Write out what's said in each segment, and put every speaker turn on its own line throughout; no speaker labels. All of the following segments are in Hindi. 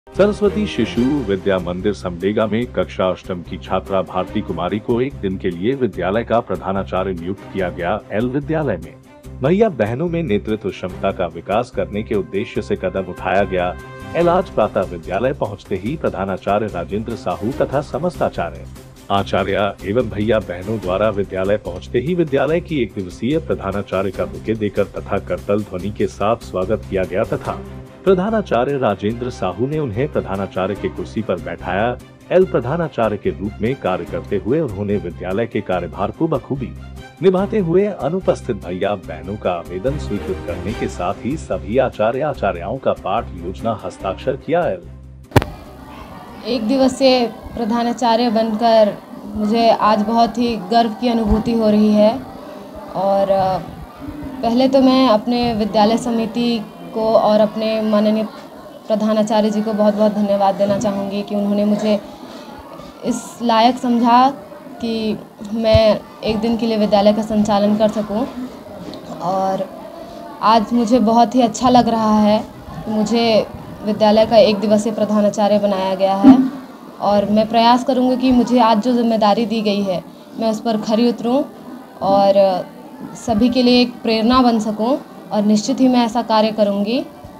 सरस्वती शिशु विद्या मंदिर समडेगा में कक्षा अष्टम की छात्रा भारती कुमारी को एक दिन के लिए विद्यालय का प्रधानाचार्य नियुक्त किया गया। एल विद्यालय में भैया बहनों में नेतृत्व क्षमता का विकास करने के उद्देश्य से कदम उठाया गया। एल आज प्रातः विद्यालय पहुंचते ही प्रधानाचार्य राजेंद्र साहू तथा समस्त आचार्य एवं भैया बहनों द्वारा विद्यालय पहुंचते ही विद्यालय की एक दिवसीय प्रधानाचार्य का बुके देकर तथा करतल ध्वनि के साथ स्वागत किया गया तथा प्रधानाचार्य राजेंद्र साहू ने उन्हें प्रधानाचार्य के कुर्सी पर बैठाया। एल प्रधानाचार्य के रूप में कार्य करते हुए उन्होंने विद्यालय के कार्यभार को बखूबी निभाते हुए अनुपस्थित भैया बहनों का आवेदन स्वीकृत करने के साथ ही सभी आचार्यों का पाठ योजना हस्ताक्षर किया। एल
एक दिवसीय प्रधानाचार्य बनकर मुझे आज बहुत ही गर्व की अनुभूति हो रही है और पहले तो मैं अपने विद्यालय समिति को और अपने माननीय प्रधानाचार्य जी को बहुत बहुत धन्यवाद देना चाहूँगी कि उन्होंने मुझे इस लायक समझा कि मैं एक दिन के लिए विद्यालय का संचालन कर सकूं। और आज मुझे बहुत ही अच्छा लग रहा है कि मुझे विद्यालय का एक दिवसीय प्रधानाचार्य बनाया गया है और मैं प्रयास करूंगी कि मुझे आज जो जिम्मेदारी दी गई है मैं उस पर खरी उतरूं और सभी के लिए एक प्रेरणा बन सकूं और निश्चित ही मैं ऐसा कार्य करूंगी।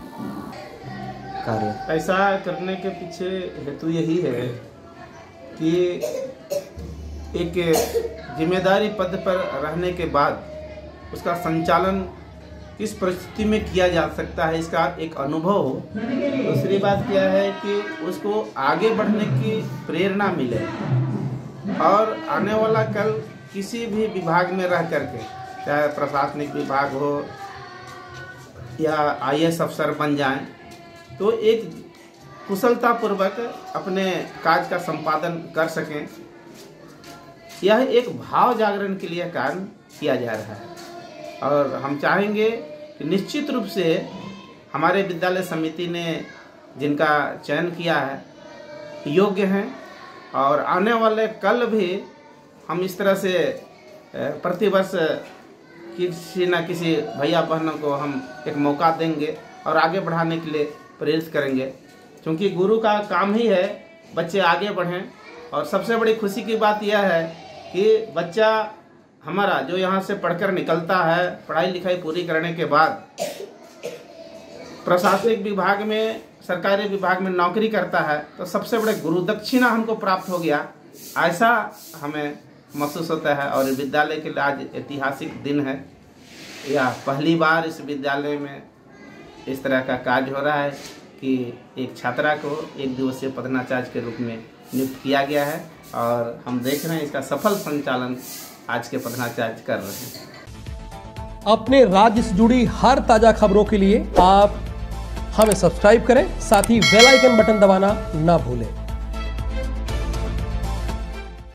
ऐसा करने के पीछे हेतु यही है कि एक जिम्मेदारी पद पर रहने के बाद उसका संचालन किस परिस्थिति में किया जा सकता है इसका एक अनुभव हो। दूसरी बात क्या है कि उसको आगे बढ़ने की प्रेरणा मिले और आने वाला कल किसी भी विभाग में रह करके चाहे प्रशासनिक विभाग हो या IAS अफसर बन जाएं तो एक कुशलतापूर्वक अपने काज का संपादन कर सकें। यह एक भाव जागरण के लिए कार्य किया जा रहा है और हम चाहेंगे कि निश्चित रूप से हमारे विद्यालय समिति ने जिनका चयन किया है योग्य हैं और आने वाले कल भी हम इस तरह से प्रतिवर्ष किसी न किसी भैया बहनों को हम एक मौका देंगे और आगे बढ़ाने के लिए प्रेरित करेंगे, क्योंकि गुरु का काम ही है बच्चे आगे बढ़ें। और सबसे बड़ी खुशी की बात यह है कि बच्चा हमारा जो यहाँ से पढ़कर निकलता है पढ़ाई लिखाई पूरी करने के बाद प्रशासनिक विभाग में सरकारी विभाग में नौकरी करता है तो सबसे बड़े गुरु दक्षिणा हमको प्राप्त हो गया, ऐसा हमें महसूस होता है। और विद्यालय के लिए आज ऐतिहासिक दिन है। यह पहली बार इस विद्यालय में इस तरह का कार्य हो रहा है कि एक छात्रा को एक दिवसीय प्रधानाचार्य के रूप में नियुक्त किया गया है और हम देख रहे हैं इसका सफल संचालन आज के प्रधानाचार्य कर रहे हैं।
अपने राज्य से जुड़ी हर ताजा खबरों के लिए आप हमें सब्सक्राइब करें, साथ ही बेल आइकन बटन दबाना ना भूलें।